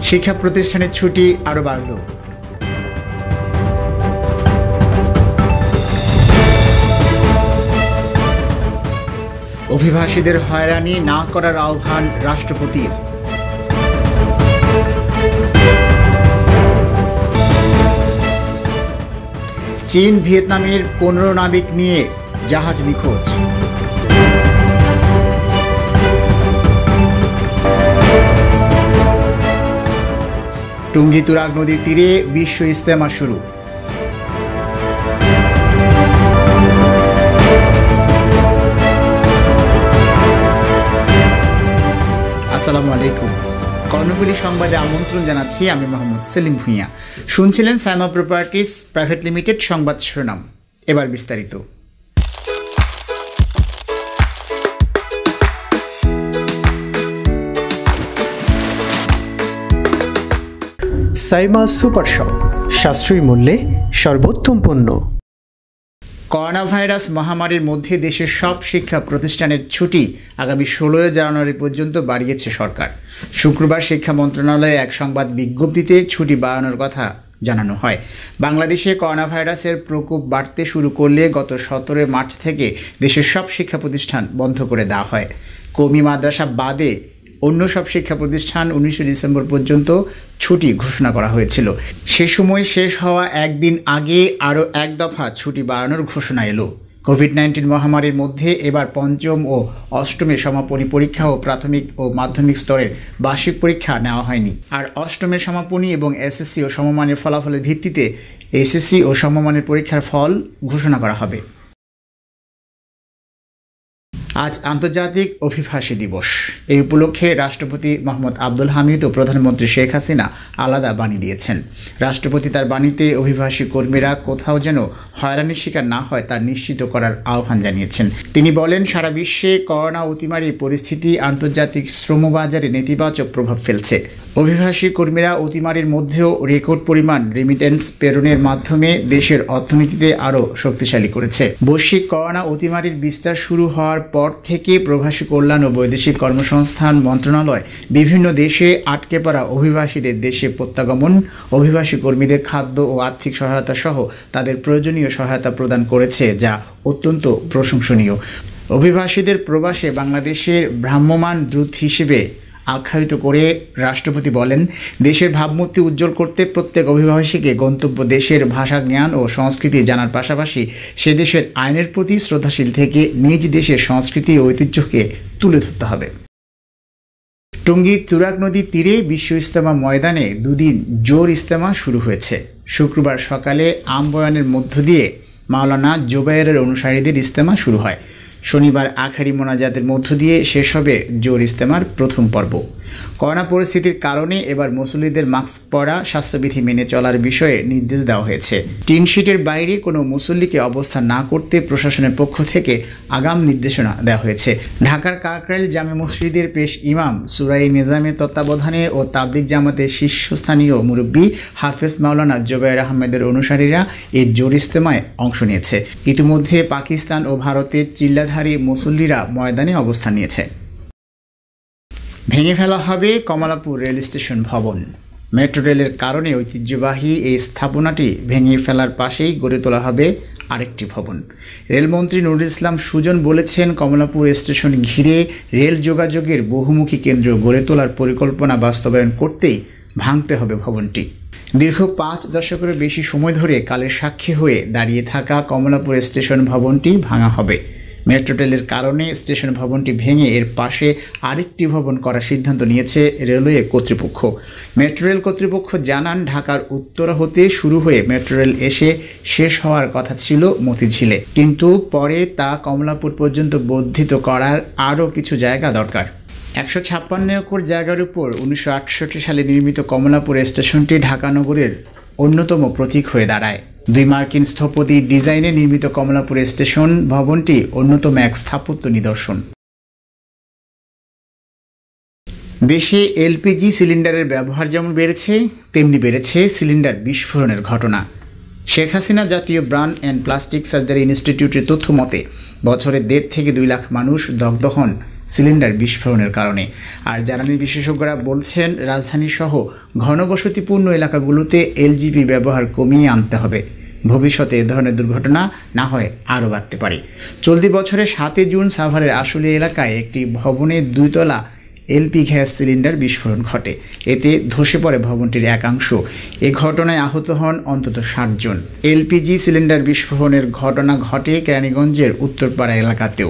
শিক্ষা প্রতিষ্ঠানের ছুটি আরও বাড়ল। অভিবাসীদের হয়রানি না করার আহ্বান রাষ্ট্রপতির। চীন ভিয়েতনামের 15 নাবিক নিয়ে জাহাজ নিখোঁজ। টুঙ্গী তুরাগ নদীর তীরে বিশ্ব ইজতেমা শুরু। আসসালামু আলাইকুম। কর্ণফুলি সংবাদে আমন্ত্রণ জানাচ্ছি আমি মোহাম্মদ সেলিম ভুঁইয়া। শুনছিলেন সাইমা প্রপার্টিজ প্রাইভেট লিমিটেড সংবাদ শিরোনাম। এবার বিস্তারিত। সাইমা সুপার শপ, সাশ্রয়ী মূল্যে সর্বোত্তম পণ্য। করোনা ভাইরাস মহামারীর মধ্যে দেশের সব শিক্ষা প্রতিষ্ঠানের ছুটি আগামী 16 জানুয়ারি পর্যন্ত বাড়িয়েছে সরকার। শুক্রবার শিক্ষা মন্ত্রণালয়ে এক সংবাদ বিজ্ঞপ্তিতে ছুটি বাড়ানোর কথা জানানো হয়। বাংলাদেশে করোনা ভাইরাসের প্রকোপ বাড়তে শুরু করলে গত 17 মার্চ থেকে দেশের সব শিক্ষা প্রতিষ্ঠান বন্ধ করে দেওয়া হয়। কওমি মাদ্রাসা বাদে অন্য সব শিক্ষা প্রতিষ্ঠান 19 ডিসেম্বর পর্যন্ত ছুটি ঘোষণা করা হয়েছিল। সে সময় শেষ হওয়া একদিন আগে আরও এক দফা ছুটি বাড়ানোর ঘোষণা এলো। কোভিড-19 মহামারীর মধ্যে এবার পঞ্চম ও অষ্টমের সমাপনী পরীক্ষা ও প্রাথমিক ও মাধ্যমিক স্তরের বার্ষিক পরীক্ষা নেওয়া হয়নি। আর অষ্টমের সমাপনী এবং এসএসসি ও সমমানের ফলাফলের ভিত্তিতে এসএসসি ও সমমানের পরীক্ষার ফল ঘোষণা করা হবে। আজ আন্তর্জাতিক অভিবাসী দিবস। এই উপলক্ষে রাষ্ট্রপতি মোহাম্মদ আব্দুল হামিদ ও প্রধানমন্ত্রী শেখ হাসিনা আলাদা বাণী দিয়েছেন। রাষ্ট্রপতি তার বাণীতে অভিবাসী কর্মীরা কোথাও যেন হয়রানির শিকার না হয় তা নিশ্চিত করার আহ্বান জানিয়েছেন। তিনি বলেন, সারা বিশ্বে করোনা অতিমারী পরিস্থিতি আন্তর্জাতিক শ্রমবাজারে নেতিবাচক প্রভাব ফেলছে। অভিবাসী কর্মীরা অতিমারির মধ্যেও রেকর্ড পরিমাণ রেমিটেন্স প্রেরণের মাধ্যমে দেশের অর্থনীতিতে আরও শক্তিশালী করেছে। বৈশ্বিক করোনা অতিমারির বিস্তার শুরু হওয়ার পর থেকে প্রবাসী কল্যাণ ও বৈদেশিক কর্মসংস্থান মন্ত্রণালয় বিভিন্ন দেশে আটকে পড়া অভিবাসীদের দেশে প্রত্যাগমন, অভিবাসী কর্মীদের খাদ্য ও আর্থিক সহায়তা সহ তাদের প্রয়োজনীয় সহায়তা প্রদান করেছে, যা অত্যন্ত প্রশংসনীয়। অভিবাসীদের প্রবাসে বাংলাদেশের ভ্রাম্যমাণ দূত হিসেবে আখ্যায়িত করে রাষ্ট্রপতি বলেন, দেশের ভাবমূর্তি উজ্জ্বল করতে প্রত্যেক অভিবাসীকে গন্তব্য দেশের ভাষা জ্ঞান ও সংস্কৃতি জানার পাশাপাশি সে দেশের আইনের প্রতি শ্রদ্ধাশীল থেকে নিজ দেশের সংস্কৃতি ও ঐতিহ্যকে তুলে ধরতে হবে। টুঙ্গী তুরাগ নদীর তীরে বিশ্ব ইজতেমা ময়দানে দুদিন জোর ইজতেমা শুরু হয়েছে। শুক্রবার সকালে আমবয়ানের মধ্য দিয়ে মাওলানা জোবায়েরের অনুসারীদের ইজতেমা শুরু হয়। শনিবার আখারি মোনাজাতের মধ্য দিয়ে শেষ হবে জোর ইজতেমার প্রথম পর্ব। করোনা পরিস্থিতির কারণে এবার মুসল্লিদের মাস্ক পরা, স্বাস্থ্যবিধি মেনে চলার বিষয়ে নির্দেশ দেওয়া হয়েছে। টিনশিটের বাইরে কোনো মুসল্লিকে অবস্থান না করতে প্রশাসনের পক্ষ থেকে আগাম নির্দেশনা দেওয়া হয়েছে। ঢাকার কাকরাইল জামে মসজিদের পেশ ইমাম সুরাই নিজামের তত্ত্বাবধানে ও তাবলিগ জামাতের শীর্ষস্থানীয় মুরব্বী হাফেজ মাওলানা জোবায়ের আহমেদের অনুসারীরা এই জোর ইজতেমায় অংশ নিয়েছে। ইতিমধ্যে পাকিস্তান ও ভারতের চিল্লাধারী মুসল্লিরা ময়দানে অবস্থান নিয়েছে। ভেঙে ফেলা হবে কমলাপুর রেল স্টেশন ভবন। মেট্রো রেলের কারণে ঐতিহ্যবাহী এই স্থাপনাটি ভেঙে ফেলার পাশেই গড়ে তোলা হবে আরেকটি ভবন। রেলমন্ত্রী নুরুল ইসলাম সুজন বলেছেন, কমলাপুর স্টেশন ঘিরে রেল যোগাযোগের বহুমুখী কেন্দ্র গড়ে তোলার পরিকল্পনা বাস্তবায়ন করতেই ভাঙতে হবে ভবনটি। দীর্ঘ 5 দশকেরও বেশি সময় ধরে কালের সাক্ষী হয়ে দাঁড়িয়ে থাকা কমলাপুর স্টেশন ভবনটি ভাঙা হবে। মেট্রো রেলের কারণে স্টেশন ভবনটি ভেঙে এর পাশে আরেকটি ভবন করার সিদ্ধান্ত নিয়েছে রেলওয়ে কর্তৃপক্ষ। মেট্রো রেল কর্তৃপক্ষ জানান, ঢাকার উত্তরা হতে শুরু হয়ে মেট্রো রেল এসে শেষ হওয়ার কথা ছিল মতিঝিলে, কিন্তু পরে তা কমলাপুর পর্যন্ত বর্ধিত করার আরও কিছু জায়গা দরকার। 156 একর জায়গার উপর 1968 সালে নির্মিত কমলাপুর স্টেশনটি ঢাকা নগরের অন্যতম প্রতীক হয়ে দাঁড়ায়। 2 মার্কিন স্থপতি ডিজাইনে নির্মিত কমলাপুর স্টেশন ভবনটি অন্যতম এক স্থাপত্য নিদর্শন। দেশে এলপিজি সিলিন্ডারের ব্যবহার যেমন বেড়েছে, তেমনি বেড়েছে সিলিন্ডার বিস্ফোরণের ঘটনা। শেখ হাসিনা জাতীয় ব্রান অ্যান্ড প্লাস্টিক সার্জারি ইনস্টিটিউটের তথ্য মতে বছরে 1.5 থেকে 2 লাখ মানুষ দগ্ধ হন সিলিন্ডার বিস্ফোরণের কারণে। আর জ্বালানি বিশেষজ্ঞরা বলছেন রাজধানীসহ ঘনবসতিপূর্ণ এলাকাগুলোতে এলজিবি ব্যবহার কমিয়ে আনতে হবে। ভবিষ্যতে এ ধরনের দুর্ঘটনা না হয় আরও বাড়তে পারে। চলতি বছরের 7 জুন সাভারের আশুলিয়া এলাকায় একটি ভবনে 2 তলা এলপি গ্যাস সিলিন্ডার বিস্ফোরণ ঘটে। এতে ধসে পড়ে ভবনটির একাংশ। এ ঘটনায় আহত হন অন্তত 60 জন। এলপিজি সিলিন্ডার বিস্ফোরণের ঘটনা ঘটে কেরানীগঞ্জের উত্তরপাড়া এলাকাতেও।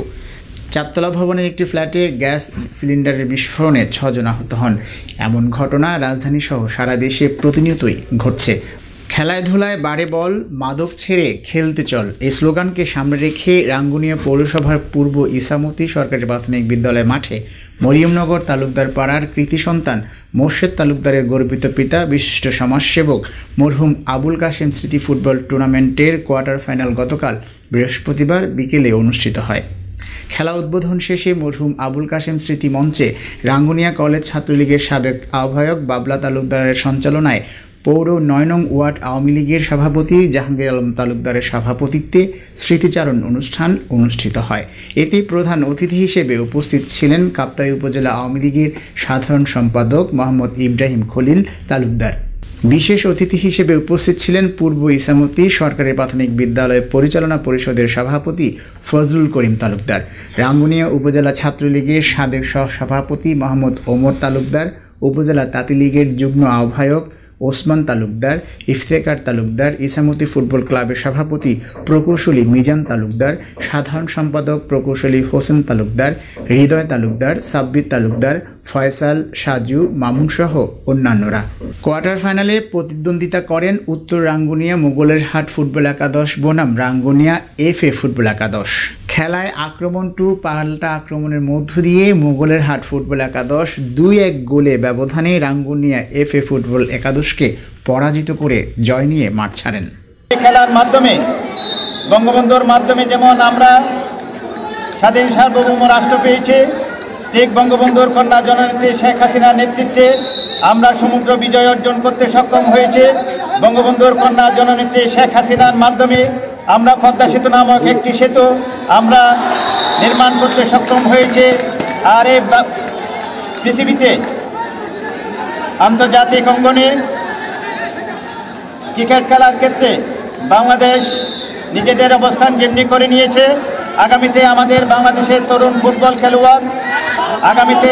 4 তলা ভবনের একটি ফ্ল্যাটে গ্যাস সিলিন্ডারের বিস্ফোরণে 6 জন আহত হন। এমন ঘটনা রাজধানীসহ সারা দেশে প্রতিনিয়তই ঘটছে। খেলায় ধুলায় বাড়ে বল, মাদক ছেড়ে খেলতে চল, এই স্লোগানকে সামনে রেখে রাঙ্গুনিয়া পৌরসভার পূর্ব ইসামতি সরকারি প্রাথমিক বিদ্যালয় মাঠে মরিয়মনগর তালুকদার পাড়ার কৃতি সন্তান মোর্শেদ তালুকদারের গর্বিত পিতা বিশিষ্ট সমাজসেবক মরহুম আবুল কাশেম স্মৃতি ফুটবল টুর্নামেন্টের কোয়ার্টার ফাইনাল গতকাল বৃহস্পতিবার বিকেলে অনুষ্ঠিত হয়। খেলা উদ্বোধন শেষে মরহুম আবুল কাশেম স্মৃতি মঞ্চে রাঙ্গুনিয়া কলেজ ছাত্রলীগের সাবেক আহ্বায়ক বাবলা তালুকদারের সঞ্চালনায় পৌর 9 নং ওয়ার্ড আওয়ামী লীগের সভাপতি জাহাঙ্গীর আলম তালুকদারের সভাপতিত্বে স্মৃতিচারণ অনুষ্ঠান অনুষ্ঠিত হয়। এতে প্রধান অতিথি হিসেবে উপস্থিত ছিলেন কাপ্তাই উপজেলা আওয়ামী লীগের সাধারণ সম্পাদক মোহাম্মদ ইব্রাহিম খলিল তালুকদার। বিশেষ অতিথি হিসেবে উপস্থিত ছিলেন পূর্ব ইসামতি সরকারি প্রাথমিক বিদ্যালয় পরিচালনা পরিষদের সভাপতি ফজলুল করিম তালুকদার, রাঙ্গুনিয়া উপজেলা ছাত্রলীগের সাবেক সহসভাপতি মোহাম্মদ ওমর তালুকদার, উপজেলা তাঁতি লীগের যুগ্ম আহ্বায়ক ওসমান তালুকদার, ইফতেকার তালুকদার, ইসামতি ফুটবল ক্লাবের সভাপতি প্রকৌশলী মিজান তালুকদার, সাধারণ সম্পাদক প্রকৌশলী হোসেন তালুকদার, হৃদয় তালুকদার, সাব্বির তালুকদার, ফয়সাল, সাজু, মামুন সহ অন্যান্যরা। কোয়ার্টার ফাইনালে প্রতিদ্বন্দ্বিতা করেন উত্তর রাঙ্গুনিয়া মোগলের হাট ফুটবল একাদশ বনাম রাঙ্গুনিয়া FA ফুটবল একাদশ। খেলায় আক্রমণ টু পাল্টা আক্রমণের মধ্য দিয়ে মোগলের হাট ফুটবল একাদশ 2-1 গোলে ব্যবধানে রাঙ্গুনিয়া FA ফুটবল একাদশকে পরাজিত করে জয় নিয়ে মাঠ ছাড়েন। খেলার মাধ্যমে বঙ্গবন্ধুর মাধ্যমে যেমন আমরা স্বাধীন সার্বভৌম রাষ্ট্র পেয়েছি, ঠিক বঙ্গবন্ধুর কন্যা জননেত্রী শেখ হাসিনার নেতৃত্বে আমরা সমুদ্র বিজয় অর্জন করতে সক্ষম হয়েছে। বঙ্গবন্ধুর কন্যা জননেত্রী শেখ হাসিনার মাধ্যমে আমরা পদ্মা সেতু নামক একটি সেতু আমরা নির্মাণ করতে সক্ষম হয়েছে। আর এই পৃথিবীতে আন্তর্জাতিক অঙ্গনে ক্রিকেট খেলার ক্ষেত্রে বাংলাদেশ নিজেদের অবস্থান যেমনি করে নিয়েছে, আগামীতে আমাদের বাংলাদেশের তরুণ ফুটবল খেলোয়াড় আগামীতে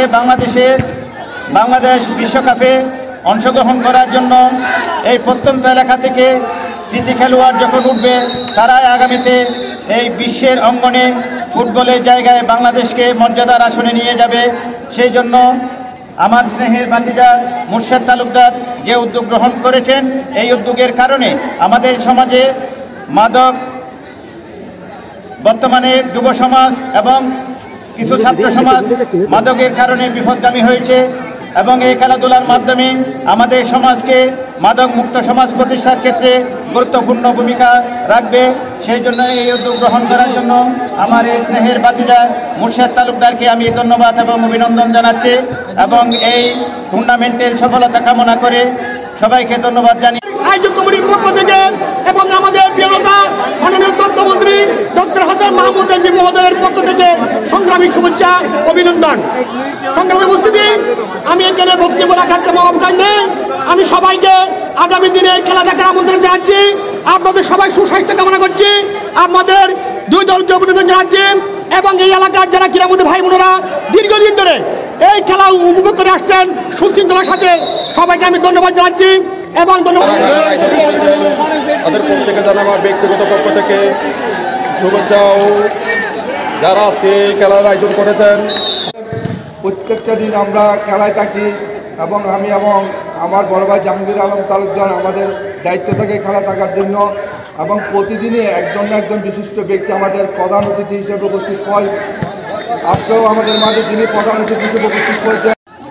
বাংলাদেশ বিশ্বকাপে অংশগ্রহণ করার জন্য এই প্রত্যন্ত এলাকা থেকে কৃতি খেলোয়াড় যখন উঠবে, তারাই আগামীতে এই বিশ্বের অঙ্গনে ফুটবলের জায়গায় বাংলাদেশকে মর্যাদার আসনে নিয়ে যাবে। সেই জন্য আমার স্নেহের ভাতিজা মোর্শেদ তালুকদার যে উদ্যোগ গ্রহণ করেছেন, এই উদ্যোগের কারণে আমাদের সমাজে মাদক, বর্তমানে যুব সমাজ এবং কিছু ছাত্র সমাজ মাদকের কারণে বিপথগামী হয়েছে এবং এই খেলাধুলার মাধ্যমে আমাদের সমাজকে মাদক মুক্ত সমাজ প্রতিষ্ঠার ক্ষেত্রে গুরুত্বপূর্ণ ভূমিকা রাখবে। সেই জন্য এই উদ্যোগ গ্রহণ করার জন্য আমার এই স্নেহের ভাতিজা মোর্শেদ তালুকদারকে আমি ধন্যবাদ এবং অভিনন্দন জানাচ্ছি এবং এই টুর্নামেন্টের সফলতা কামনা করে সবাইকে ধন্যবাদ জানিয়ে আয়োজক কমিটির পক্ষ থেকে এবং আমাদের প্রিয় নেতা মাননীয় তথ্যমন্ত্রী ডক্টর হাসান মাহমুদ এমপি মহোদয়ের পক্ষ থেকে সংগ্রামী শুভেচ্ছা অভিনন্দন। সংগ্রামী উপস্থিতি, আমি এখানে বক্তব্য রাখার তেমন অবকাশ নেই। আমি সবাইকে আগামী দিনে খেলা দেখার আমন্ত্রণ জানাচ্ছি। আপনাদের সবাই সুস্বাস্থ্য কামনা করছি। আমাদের দুই দলকে অভিনন্দন জানাচ্ছি এবং এই এলাকার যারা ক্রীড়ামন্ত্রী ভাই বোনেরা দীর্ঘদিন ধরে এই খেলা উপভোগ করে আসছেন সুশৃঙ্খলার সাথে, সবাইকে আমি ধন্যবাদ জানাচ্ছি এবং তাদের পক্ষ থেকে আমার ব্যক্তিগত পক্ষ থেকে শুভেচ্ছা ও যারা আজকে খেলার আয়োজন করেছেন। প্রত্যেকটা দিন আমরা খেলায় থাকি এবং আমি এবং আমার বড় ভাই জাহাঙ্গীর আলম তালুকদার আমাদের দায়িত্ব থাকে খেলা থাকার জন্য এবং প্রতিদিনই একজন না একজন বিশিষ্ট ব্যক্তি আমাদের প্রধান অতিথি হিসেবে উপস্থিত হয়। আজকেও আমাদের মাঝে যিনি প্রধান অতিথি হিসেবে উপস্থিত হয়েছেন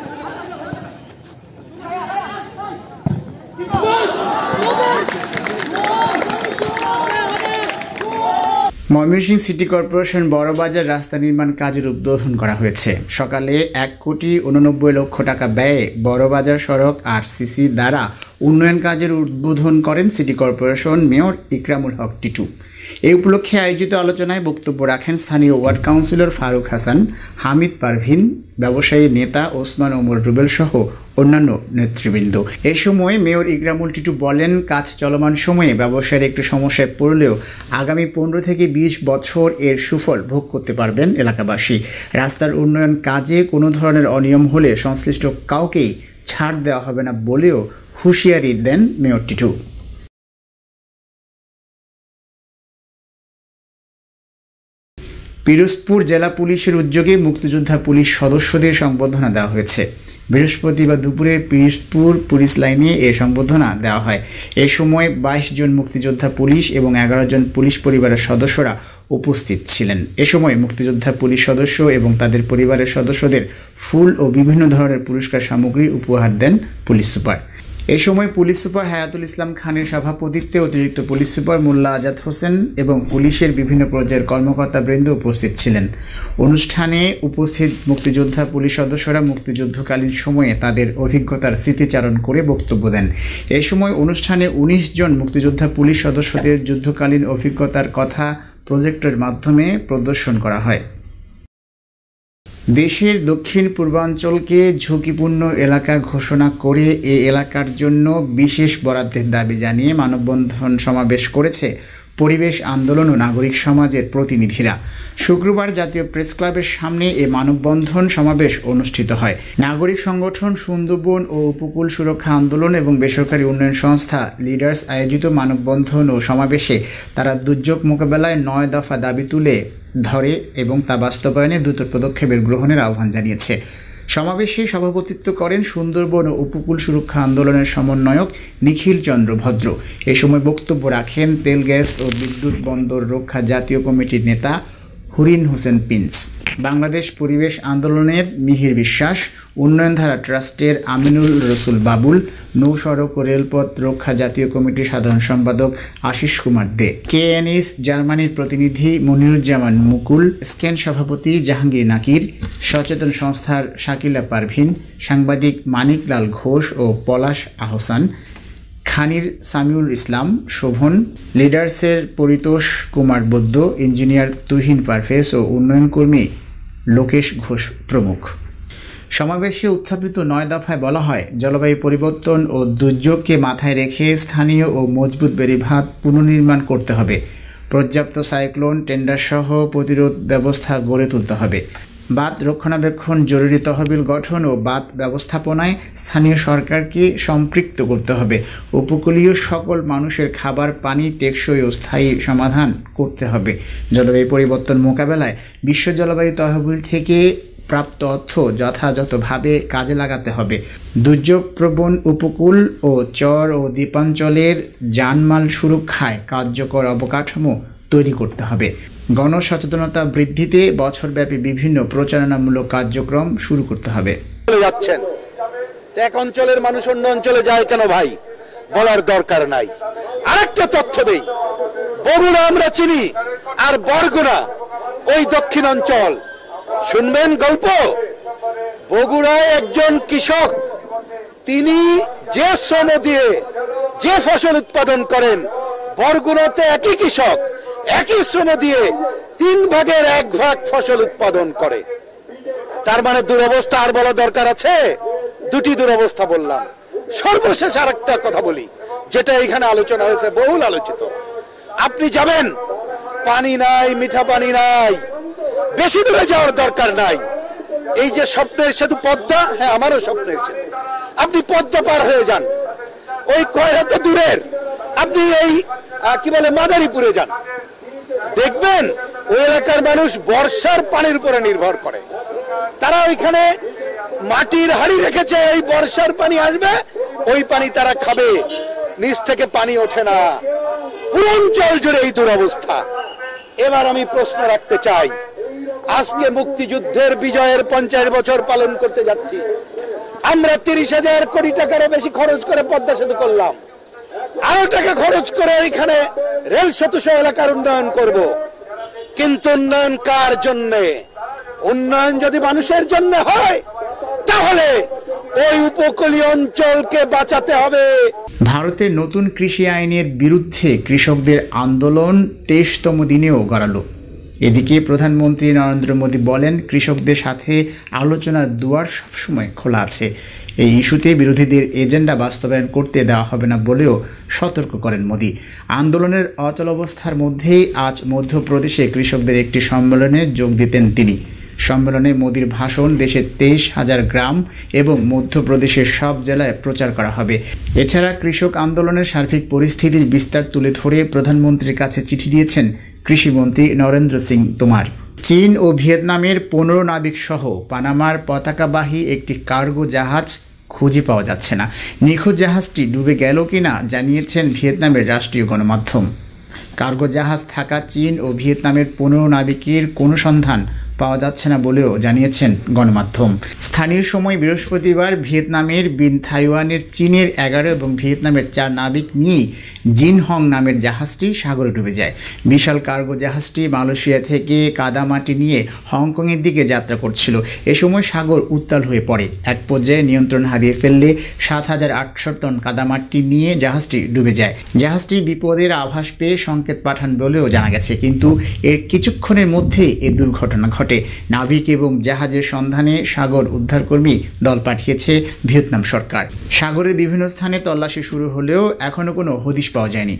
ময়মনসিংহ সিটি কর্পোরেশন বড়বাজার রাস্তা নির্মাণ কাজের উদ্বোধন করা হয়েছে। সকালে 1,89,00,000 টাকা ব্যয়ে বড়বাজার সড়ক RCC দ্বারা উন্নয়ন কাজের উদ্বোধন করেন city corporation mayor Ikramul Haque Titu. এই উপলক্ষে আয়োজিত আলোচনায় বক্তব্য রাখেন স্থানীয় ওয়ার্ড কাউন্সিলর ফারুক হাসান, হামিদ পারভিন, ব্যবসায়ী নেতা ওসমান ওমর রুবেল সহ অন্যান্য নেতৃবৃন্দ। এ সময় মেয়র ইকরামুল টিটু বলেন, কাজ চলমান সময়ে ব্যবসায়ের একটু সমস্যায় পড়লেও আগামী 15 থেকে 20 বছর এর সুফল ভোগ করতে পারবেন এলাকাবাসী। রাস্তার উন্নয়ন কাজে কোনো ধরনের অনিয়ম হলে সংশ্লিষ্ট কাউকেই ছাড় দেওয়া হবে না বলেও হুঁশিয়ারি দেন মেয়র টিটু। পিরোজপুর জেলা পুলিশের উদ্যোগে মুক্তিযোদ্ধা পুলিশ সদস্যদের সংবর্ধনা দেওয়া হয়েছে। বৃহস্পতিবার দুপুরে পিরোজপুর পুলিশ লাইনে এ সংবর্ধনা দেওয়া হয়। এ সময় 22 জন মুক্তিযোদ্ধা পুলিশ এবং 11 জন পুলিশ পরিবারের সদস্যরা উপস্থিত ছিলেন। এ সময় মুক্তিযোদ্ধা পুলিশ সদস্য এবং তাদের পরিবারের সদস্যদের ফুল ও বিভিন্ন ধরনের পুরস্কার সামগ্রী উপহার দেন পুলিশ সুপার। এ সময় পুলিশ সুপার হায়াতুল ইসলাম খানের সভাপতিত্বে অতিরিক্ত পুলিশ সুপার মোল্লা আজাদ হোসেন এবং পুলিশের বিভিন্ন পর্যায়ের কর্মকর্তাবৃন্দ উপস্থিত ছিলেন। অনুষ্ঠানে উপস্থিত মুক্তিযোদ্ধা পুলিশ সদস্যরা মুক্তিযুদ্ধকালীন সময়ে তাদের অভিজ্ঞতার স্মৃতিচারণ করে বক্তব্য দেন। এ সময় অনুষ্ঠানে 19 জন মুক্তিযোদ্ধা পুলিশ সদস্যদের যুদ্ধকালীন অভিজ্ঞতার কথা প্রজেক্টরের মাধ্যমে প্রদর্শন করা হয়। দেশের দক্ষিণ পূর্বাঞ্চলকে ঝুঁকিপূর্ণ এলাকা ঘোষণা করে এ এলাকার জন্য বিশেষ বরাদ্দের দাবি জানিয়ে মানববন্ধন সমাবেশ করেছে পরিবেশ আন্দোলন ও নাগরিক সমাজের প্রতিনিধিরা। শুক্রবার জাতীয় প্রেস ক্লাবের সামনে এ মানববন্ধন সমাবেশ অনুষ্ঠিত হয়। নাগরিক সংগঠন সুন্দরবন ও উপকূল সুরক্ষা আন্দোলন এবং বেসরকারি উন্নয়ন সংস্থা লিডার্স আয়োজিত মানববন্ধন ও সমাবেশে তারা দুর্যোগ মোকাবেলায় 9 দফা দাবি তুলে ধরে এবং তা বাস্তবায়নে দ্রুত পদক্ষেপের গ্রহণের আহ্বান জানিয়েছে। সমাবেশে সভাপতিত্ব করেন সুন্দরবন ও উপকূল সুরক্ষা আন্দোলনের সমন্বয়ক নিখিল চন্দ্র ভদ্র। এ সময় বক্তব্য রাখেন তেল গ্যাস ও বিদ্যুৎ বন্দর রক্ষা জাতীয় কমিটির নেতা হুরিন হোসেন প্রিন্স, বাংলাদেশ পরিবেশ আন্দোলনের মিহির বিশ্বাস, উন্নয়নধারা ট্রাস্টের আমিনুল রসুল বাবুল, নৌ সড়ক ও রেলপথ রক্ষা জাতীয় কমিটির সাধারণ সম্পাদক আশিস কুমার দে, কেএনএস জার্মানির প্রতিনিধি মনিরুজ্জামান মুকুল, স্ক্যান সভাপতি জাহাঙ্গীর নাকির, সচেতন সংস্থার শাকিলা পারভিন, সাংবাদিক মানিক লাল ঘোষ ও পলাশ আহসান, খানির সামিউল ইসলাম শোভন, লিডার্সের পরিতোষ কুমার বৈদ্য, ইঞ্জিনিয়ার তুহিন পারভেজ ও উন্নয়ন কর্মী লোকেশ ঘোষ প্রমুখ। সমাবেশে উত্থাপিত 9 দফায় বলা হয়, জলবায়ু পরিবর্তন ও দুর্যোগকে মাথায় রেখে স্থানীয় ও মজবুত বেড়িবাঁধ পুনর্নির্মাণ করতে হবে। পর্যাপ্ত সাইক্লোন টেন্ডার সহ প্রতিরোধ ব্যবস্থা গড়ে তুলতে হবে। বাঁধ রক্ষণাবেক্ষণ, জরুরি তহবিল গঠন ও বাঁধ ব্যবস্থাপনায় স্থানীয় সরকারকে সম্পৃক্ত করতে হবে। উপকূলীয় সকল মানুষের খাবার পানি টেকসই ও স্থায়ী সমাধান করতে হবে। জলবায়ু পরিবর্তন মোকাবেলায় বিশ্ব জলবায়ু তহবিল থেকে প্রাপ্ত অর্থ যথাযথভাবে কাজে লাগাতে হবে। দুর্যোগ প্রবণ উপকূল ও চর ও দ্বীপাঞ্চলের জানমাল সুরক্ষায় কার্যকর অবকাঠামো তৈরি করতে হবে। গণসচেতনতা বৃদ্ধিতে বছরব্যাপী বিভিন্ন প্রচারণামূলক কার্যক্রম শুরু করতে হবে। যাচ্ছেন এক অঞ্চলের মানুষ অন্য অঞ্চলে যায় কেন ভাই, বলার দরকার নাই। আরেকটা তথ্য দেই, বগুড়া আমরা চিনি আর বরগুনা ওই দক্ষিণ অঞ্চল। শুনবেন গল্প, বগুড়ায় একজন কৃষক, তিনি যে শ্রম দিয়ে যে ফসল উৎপাদন করেন, বরগুনাতে একই কৃষক একই শ্রম দিয়ে 3 ভাগের 1 ভাগ ফসল উৎপাদন করে। তার মানে দুরবস্থা আর বলা দরকার আছে? 2টি দুরবস্থা বললাম। সর্বশেষ আরেকটা কথা বলি, যেটা এখানে আলোচনা হয়েছে, বহুল আলোচিত। আপনি যাবেন, পানি নাই, মিঠা পানি নাই, বেশি দূরে যাওয়ার দরকার নাই। এই যে স্বপ্নের সেতু পদ্মা, হ্যাঁ আমারও স্বপ্নের সেতু, আপনি পদ্মা পার হয়ে যান, ওই কয়রাত দূরের আপনি এই কি বলে মাদারীপুরে যান, দেখবেন ওই এলাকার মানুষ বর্ষার পানির উপরে নির্ভর করে। তারা ওইখানে মাটির হাড়ি রেখেছে, ওই বর্ষার পানি আসবে, ওই পানি তারা খাবে, নিচ থেকে পানি ওঠে না। পুরো অঞ্চল জুড়ে এই দুরবস্থা। এবার আমি প্রশ্ন রাখতে চাই, আজকে মুক্তিযুদ্ধের বিজয়ের 50 বছর পালন করতে যাচ্ছি। আমরা 30,000 কোটি টাকারও বেশি খরচ করে পদ্মা সেতু করলাম, আরো টাকা খরচ করে এখানে রেল সেতু সহ এলাকার উন্নয়ন করব। কিন্তু উন্নয়ন কার জন্যে? উন্নয়ন যদি মানুষের জন্য হয়, তাহলে ওই উপকূলীয় অঞ্চলকে বাঁচাতে হবে। ভারতের নতুন কৃষি আইনের বিরুদ্ধে কৃষকদের আন্দোলন 23তম দিনেও গড়ালো। এদিকে প্রধানমন্ত্রী নরেন্দ্র মোদী বলেন, কৃষকদের সাথে আলোচনার দুয়ার সবসময় খোলা আছে। এই ইস্যুতে বিরোধীদের এজেন্ডা বাস্তবায়ন করতে দেওয়া হবে না বলেও সতর্ক করেন মোদী। আন্দোলনের অচলাবস্থার মধ্যেই আজ মধ্যপ্রদেশে কৃষকদের একটি সম্মেলনে যোগ দিতেন তিনি। সম্মেলনে মোদীর ভাষণ দেশের 23,000 গ্রাম এবং মধ্যপ্রদেশের সব জেলায় প্রচার করা হবে। এছাড়া কৃষক আন্দোলনের সার্বিক পরিস্থিতির বিস্তার তুলে ধরে প্রধানমন্ত্রীর কাছে চিঠি দিয়েছেন কৃষিমন্ত্রী নরেন্দ্র সিং তোমার। চীন ও ভিয়েতনামের 15 নাবিক সহ পানামার পতাকাবাহী একটি কার্গো জাহাজ খুঁজে পাওয়া যাচ্ছে না। নিখোঁজ জাহাজটি ডুবে গেল কিনা জানিয়েছেন ভিয়েতনামের রাষ্ট্রীয় গণমাধ্যম। কার্গো জাহাজ থাকা চীন ও ভিয়েতনামের 15 নাবিকের কোনো সন্ধান পাওয়া যাচ্ছে না বলেও জানিয়েছেন গণমাধ্যম। স্থানীয় সময় বৃহস্পতিবার ভিয়েতনামের বিন থাইওয়ানের চীনের 11 এবং ভিয়েতনামের 4 নাবিক নিয়েই জিনহং নামের জাহাজটি সাগরে ডুবে যায়। বিশাল কার্গো জাহাজটি মালয়েশিয়া থেকে কাদামাটি নিয়ে হংকংয়ের দিকে যাত্রা করছিল। এ সময় সাগর উত্তাল হয়ে পড়ে। এক পর্যায়ে নিয়ন্ত্রণ হারিয়ে ফেললে 7,800 টন কাদামাটি নিয়ে জাহাজটি ডুবে যায়। জাহাজটি বিপদের আভাস পেয়ে সংকেত পাঠান বলেও জানা গেছে, কিন্তু এর কিছুক্ষণের মধ্যে এ দুর্ঘটনা ঘটে। নাবিক এবং জাহাজের সন্ধানে সাগর উদ্ধারকর্মী দল পাঠিয়েছে ভিয়েতনাম সরকার। সাগরের বিভিন্ন স্থানে তল্লাশি শুরু হলেও এখনো কোনো হদিশ পাওয়া যায়নি।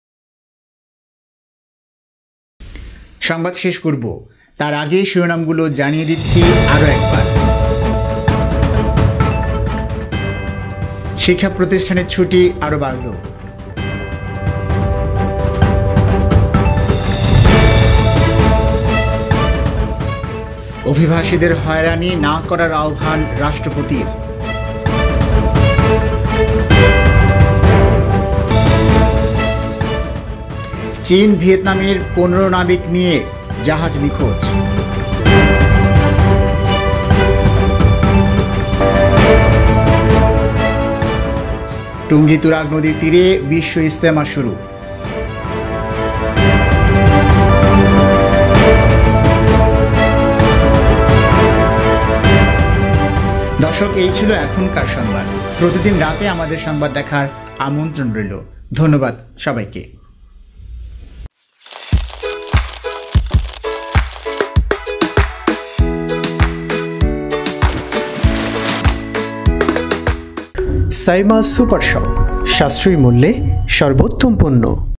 সংবাদ শেষ করব, তার আগে শিরোনামগুলো জানিয়ে দিচ্ছি আরও একবার। শিক্ষা প্রতিষ্ঠানের ছুটি আরও বাড়ল। অভিবাসীদের হয়রানি না করার আহ্বান রাষ্ট্রপতির। চীন ভিয়েতনামের 15 নাবিক নিয়ে জাহাজ নিখোঁজ। টুঙ্গি তুরাগ নদীর তীরে বিশ্ব ইজতেমা শুরু। দর্শক, এই ছিল এখনকার সংবাদ। প্রতিদিন রাতে আমাদের সংবাদ দেখার আমন্ত্রণ রইল। ধন্যবাদ সবাইকে। সাইমা সুপার শপ, সাশ্রয়ী মূল্যে সর্বোত্তম পণ্য।